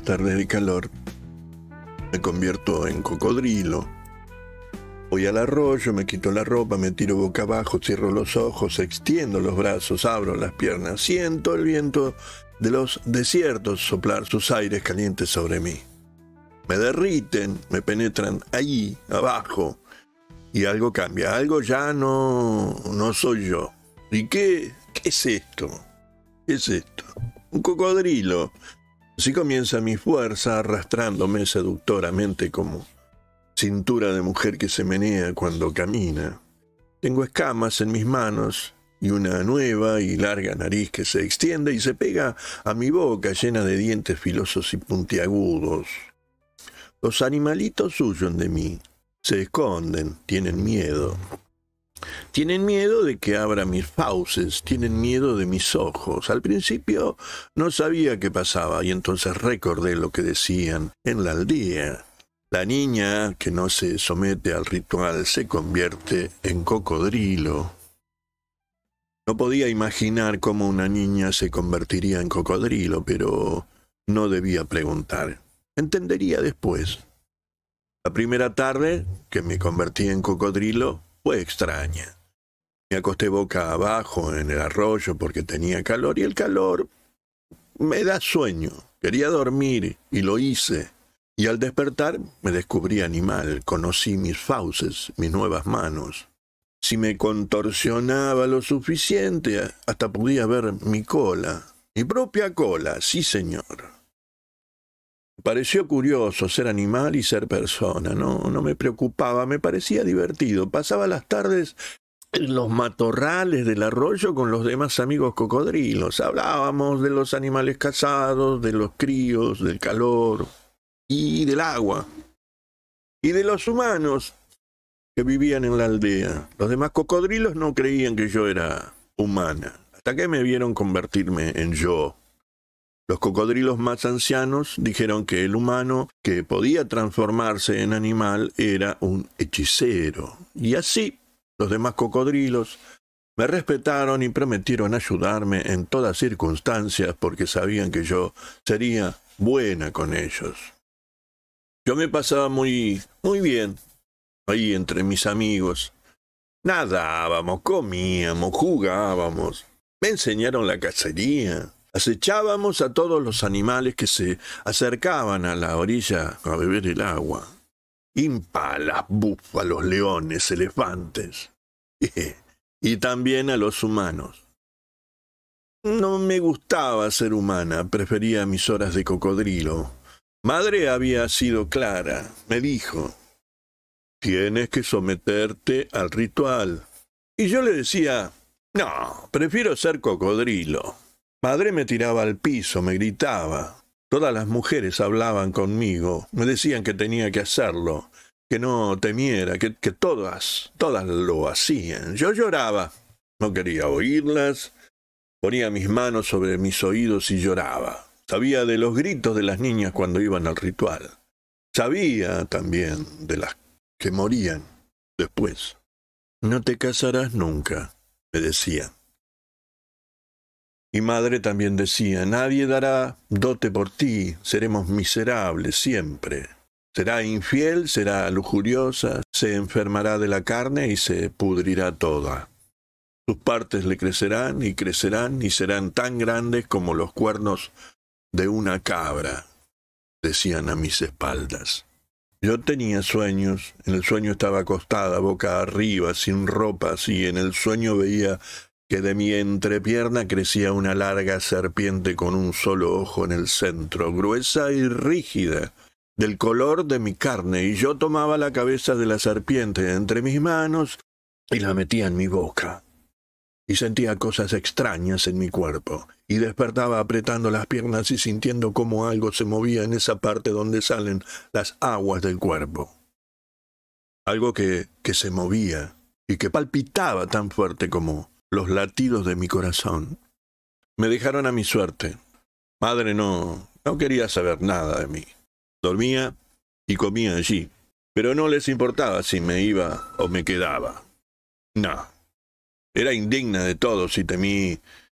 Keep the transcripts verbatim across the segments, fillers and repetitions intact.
tardes de calor, me convierto en cocodrilo. Voy al arroyo, me quito la ropa, me tiro boca abajo, cierro los ojos, extiendo los brazos, abro las piernas. Siento el viento de los desiertos soplar sus aires calientes sobre mí. Me derriten, me penetran ahí, abajo, y algo cambia. Algo ya no, no soy yo. ¿Y qué, qué es esto? ¿Qué es esto? Un cocodrilo. Así comienza mi fuerza, arrastrándome seductoramente como cintura de mujer que se menea cuando camina. Tengo escamas en mis manos y una nueva y larga nariz que se extiende y se pega a mi boca llena de dientes filosos y puntiagudos. Los animalitos huyen de mí, se esconden, tienen miedo. Tienen miedo de que abra mis fauces, tienen miedo de mis ojos. Al principio no sabía qué pasaba y entonces recordé lo que decían en la aldea. La niña que no se somete al ritual se convierte en cocodrilo. No podía imaginar cómo una niña se convertiría en cocodrilo, pero no debía preguntar. Entendería después. La primera tarde que me convertí en cocodrilo fue extraña. Me acosté boca abajo en el arroyo porque tenía calor y el calor me da sueño. Quería dormir y lo hice. Y al despertar me descubrí animal, conocí mis fauces, mis nuevas manos. Si me contorsionaba lo suficiente, hasta podía ver mi cola, mi propia cola, sí señor. Me pareció curioso ser animal y ser persona, no, no me preocupaba, me parecía divertido. Pasaba las tardes en los matorrales del arroyo con los demás amigos cocodrilos. Hablábamos de los animales cazados, de los críos, del calor y del agua, y de los humanos que vivían en la aldea. Los demás cocodrilos no creían que yo era humana, hasta que me vieron convertirme en yo. Los cocodrilos más ancianos dijeron que el humano que podía transformarse en animal era un hechicero, y así los demás cocodrilos me respetaron y prometieron ayudarme en todas circunstancias porque sabían que yo sería buena con ellos. Yo me pasaba muy, muy bien ahí entre mis amigos. Nadábamos, comíamos, jugábamos. Me enseñaron la cacería. Acechábamos a todos los animales que se acercaban a la orilla a beber el agua. Impalas, búfalos, leones, elefantes. Y también a los humanos. No me gustaba ser humana, prefería mis horas de cocodrilo. Madre había sido clara, me dijo, tienes que someterte al ritual. Y yo le decía, no, prefiero ser cocodrilo. Madre me tiraba al piso, me gritaba. Todas las mujeres hablaban conmigo, me decían que tenía que hacerlo, que no temiera, que, que todas, todas lo hacían. Yo lloraba, no quería oírlas, ponía mis manos sobre mis oídos y lloraba. Sabía de los gritos de las niñas cuando iban al ritual. Sabía también de las que morían después. No te casarás nunca, me decían. Y madre también decía, nadie dará dote por ti, seremos miserables siempre. Será infiel, será lujuriosa, se enfermará de la carne y se pudrirá toda. Sus partes le crecerán y crecerán y serán tan grandes como los cuernos de una cabra, decían a mis espaldas. Yo tenía sueños, en el sueño estaba acostada, boca arriba, sin ropas, y en el sueño veía que de mi entrepierna crecía una larga serpiente con un solo ojo en el centro, gruesa y rígida, del color de mi carne, y yo tomaba la cabeza de la serpiente entre mis manos y la metía en mi boca. Y sentía cosas extrañas en mi cuerpo, y despertaba apretando las piernas y sintiendo cómo algo se movía en esa parte donde salen las aguas del cuerpo. Algo que, que se movía y que palpitaba tan fuerte como los latidos de mi corazón. Me dejaron a mi suerte. Madre no, no quería saber nada de mí. Dormía y comía allí, pero no les importaba si me iba o me quedaba. No. Era indigna de todos y temí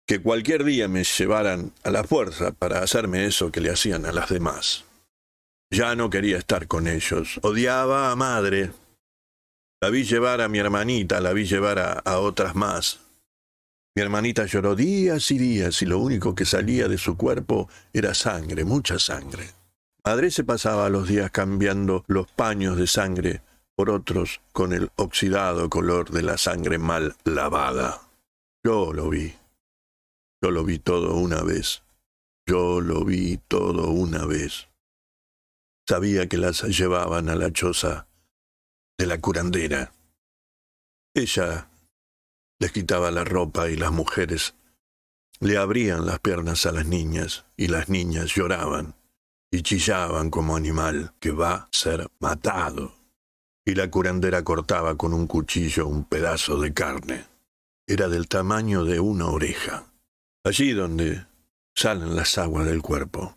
que cualquier día me llevaran a la fuerza para hacerme eso que le hacían a las demás. Ya no quería estar con ellos. Odiaba a madre. La vi llevar a mi hermanita, la vi llevar a, a otras más. Mi hermanita lloró días y días y lo único que salía de su cuerpo era sangre, mucha sangre. Madre se pasaba los días cambiando los paños de sangre por otros con el oxidado color de la sangre mal lavada. Yo lo vi. Yo lo vi todo una vez. Yo lo vi todo una vez. Sabía que las llevaban a la choza de la curandera. Ella les quitaba la ropa y las mujeres le abrían las piernas a las niñas y las niñas lloraban y chillaban como animal que va a ser matado. Y la curandera cortaba con un cuchillo un pedazo de carne. Era del tamaño de una oreja. Allí donde salen las aguas del cuerpo.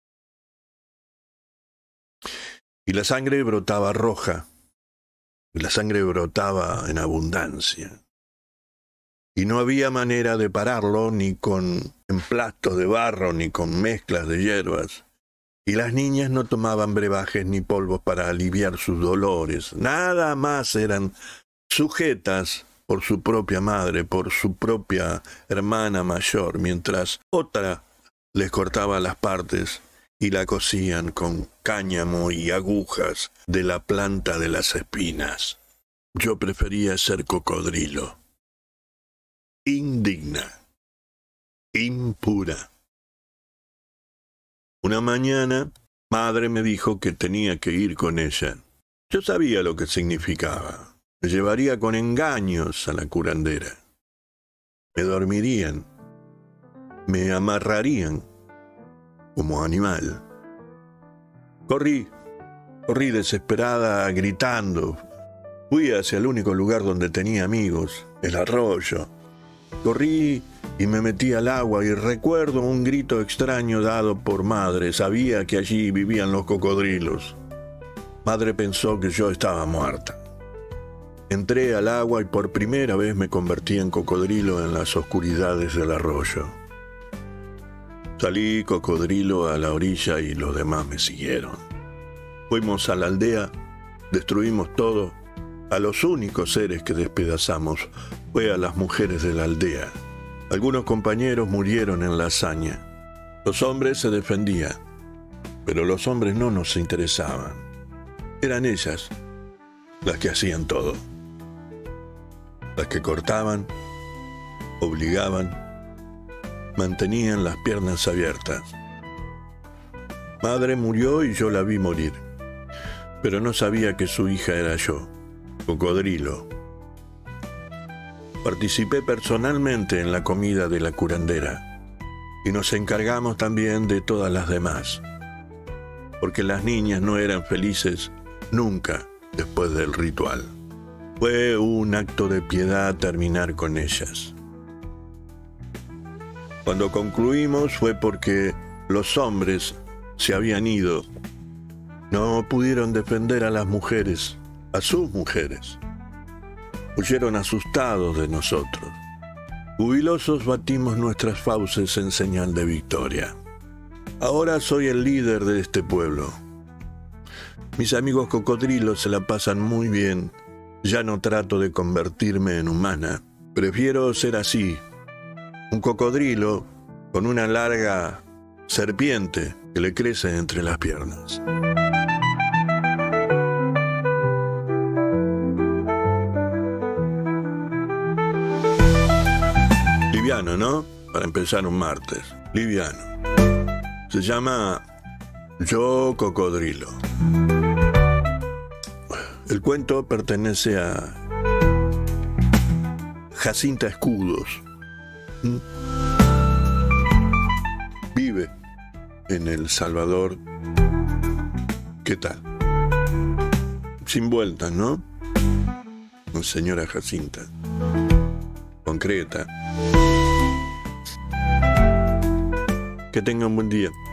Y la sangre brotaba roja. Y la sangre brotaba en abundancia. Y no había manera de pararlo ni con emplastos de barro ni con mezclas de hierbas. Y las niñas no tomaban brebajes ni polvos para aliviar sus dolores. Nada más eran sujetas por su propia madre, por su propia hermana mayor, mientras otra les cortaba las partes y la cosían con cáñamo y agujas de la planta de las espinas. Yo prefería ser cocodrilo. Indigna. Impura. Una mañana, madre me dijo que tenía que ir con ella. Yo sabía lo que significaba. Me llevaría con engaños a la curandera. Me dormirían. Me amarrarían como animal. Corrí, corrí desesperada, gritando. Fui hacia el único lugar donde tenía amigos, el arroyo. Corrí y me metí al agua y recuerdo un grito extraño dado por madre. Sabía que allí vivían los cocodrilos. Madre pensó que yo estaba muerta. Entré al agua y por primera vez me convertí en cocodrilo en las oscuridades del arroyo. Salí cocodrilo a la orilla y los demás me siguieron. Fuimos a la aldea, destruimos todo. A los únicos seres que despedazamos fue a las mujeres de la aldea. Algunos compañeros murieron en la hazaña. Los hombres se defendían, pero los hombres no nos interesaban. Eran ellas las que hacían todo. Las que cortaban, obligaban, mantenían las piernas abiertas. Madre murió y yo la vi morir, pero no sabía que su hija era yo, cocodrilo. Participé personalmente en la comida de la curandera y nos encargamos también de todas las demás, porque las niñas no eran felices nunca después del ritual. Fue un acto de piedad terminar con ellas. Cuando concluimos fue porque los hombres se habían ido. No pudieron defender a las mujeres, a sus mujeres. Huyeron asustados de nosotros. Jubilosos batimos nuestras fauces en señal de victoria. Ahora soy el líder de este pueblo. Mis amigos cocodrilos se la pasan muy bien. Ya no trato de convertirme en humana. Prefiero ser así, un cocodrilo con una larga serpiente que le crece entre las piernas. Liviano, ¿no? Para empezar un martes. Liviano. Se llama Yo Cocodrilo. El cuento pertenece a Jacinta Escudos. Vive en El Salvador. ¿Qué tal? Sin vueltas, ¿no? Señora Jacinta. Concreta. Que tenga un buen día.